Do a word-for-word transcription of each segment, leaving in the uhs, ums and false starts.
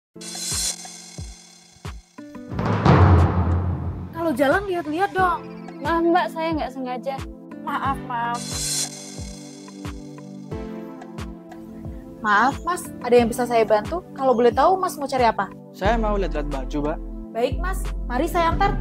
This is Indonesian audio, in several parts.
Kalau jalan lihat-lihat dong. Maaf mbak, saya nggak sengaja. Maaf, maaf. Maaf mas, ada yang bisa saya bantu? Kalau boleh tahu mas mau cari apa? Saya mau lihat-lihat baju, Mbak. Baik mas, mari saya antar.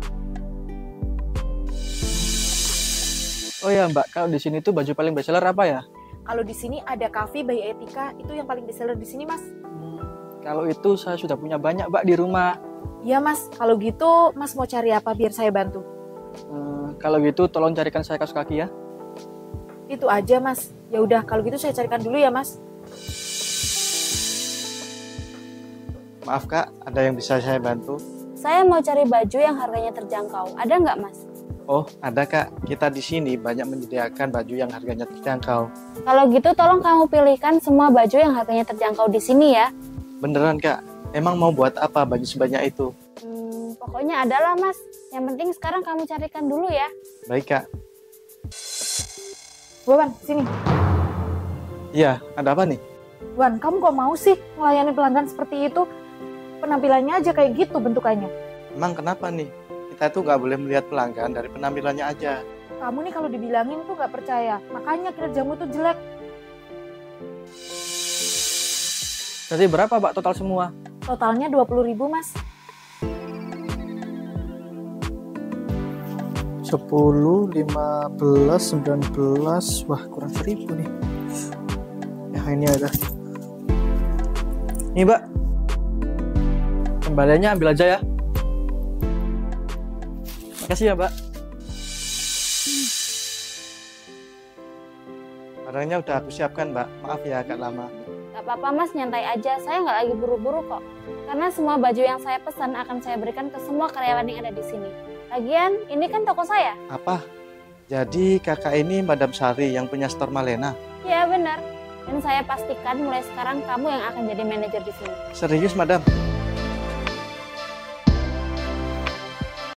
Oh ya Mbak, kalau di sini tuh baju paling bestseller apa ya? Kalau di sini ada Cafe by Etika, itu yang paling bestseller di sini mas. Hmm, kalau itu saya sudah punya banyak Mbak di rumah. Iya mas, kalau gitu mas mau cari apa biar saya bantu? Hmm, kalau gitu tolong carikan saya kaos kaki ya. Itu aja mas. Ya udah, kalau gitu saya carikan dulu ya mas. Maaf Kak, ada yang bisa saya bantu? Saya mau cari baju yang harganya terjangkau. Ada nggak mas? Oh, ada Kak. Kita di sini banyak menyediakan baju yang harganya terjangkau. Kalau gitu tolong kamu pilihkan semua baju yang harganya terjangkau di sini ya. Beneran Kak? Emang mau buat apa baju sebanyak itu? Hmm, pokoknya adalah mas. Yang penting sekarang kamu carikan dulu ya. Baik Kak. Wan, sini. Iya, ada apa nih? Wan, kamu kok mau sih melayani pelanggan seperti itu? Penampilannya aja kayak gitu bentukannya. Emang kenapa nih? Kita tuh nggak boleh melihat pelanggan dari penampilannya aja. Kamu nih kalau dibilangin tuh nggak percaya. Makanya kinerjamu tuh jelek. Jadi berapa Mbak total semua? Totalnya dua puluh ribu mas. sepuluh, lima belas, sembilan belas. Wah, kurang seribu nih. Ya, ini ada. Nih Mbak, kembaliannya ambil aja ya. Makasih ya Mbak. Barangnya udah aku siapkan Mbak. Maaf ya agak lama. Gak apa-apa mas, nyantai aja. Saya nggak lagi buru-buru kok. Karena semua baju yang saya pesan akan saya berikan ke semua karyawan yang ada di sini. Lagian, ini kan toko saya. Apa? Jadi kakak ini Madam Sari yang punya store Malena? Ya benar. Dan saya pastikan mulai sekarang kamu yang akan jadi manajer di sini. Serius Madam?